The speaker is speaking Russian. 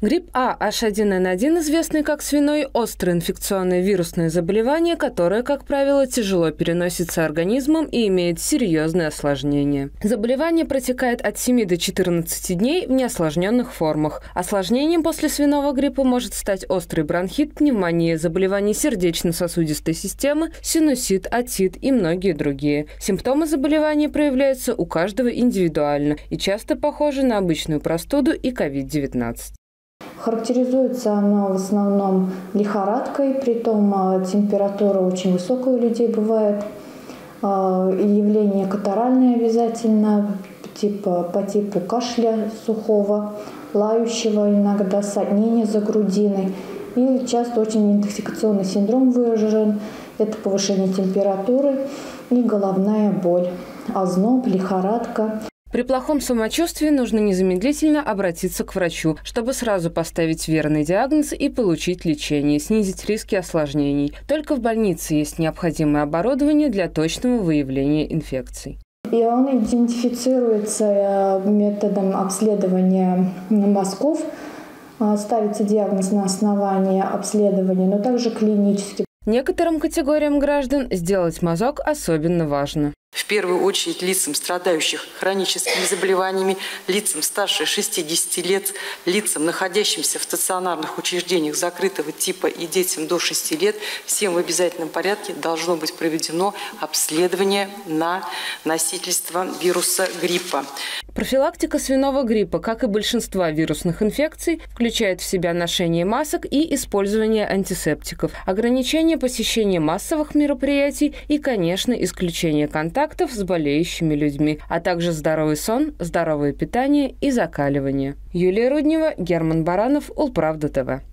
Грипп А H1N1, известный как свиной, острое инфекционное вирусное заболевание, которое, как правило, тяжело переносится организмом и имеет серьезные осложнения. Заболевание протекает от 7 до 14 дней в неосложненных формах. Осложнением после свиного гриппа может стать острый бронхит, пневмония, заболевания сердечно-сосудистой системы, синусит, отит и многие другие. Симптомы заболевания проявляются у каждого индивидуально и часто похожи на обычную простуду и COVID-19. Характеризуется оно в основном лихорадкой, притом температура очень высокая у людей бывает, явление катаральное обязательно, по типу кашля сухого, лающего, иногда соднение за грудиной. И часто очень интоксикационный синдром выражен, это повышение температуры и головная боль, озноб, лихорадка. При плохом самочувствии нужно незамедлительно обратиться к врачу, чтобы сразу поставить верный диагноз и получить лечение, снизить риски осложнений. Только в больнице есть необходимое оборудование для точного выявления инфекций. И он идентифицируется методом обследования мозгов, ставится диагноз на основании обследования, но также клинически. Некоторым категориям граждан сделать мазок особенно важно. В первую очередь лицам, страдающих хроническими заболеваниями, лицам старше 60 лет, лицам, находящимся в стационарных учреждениях закрытого типа и детям до 6 лет, всем в обязательном порядке должно быть проведено обследование на носительство вируса гриппа. Профилактика свиного гриппа, как и большинства вирусных инфекций, включает в себя ношение масок и использование антисептиков, ограничение посещения массовых мероприятий и, конечно, исключение контактов с болеющими людьми, а также здоровый сон, здоровое питание и закаливание. Юлия Руднева, Герман Баранов, Улправда ТВ.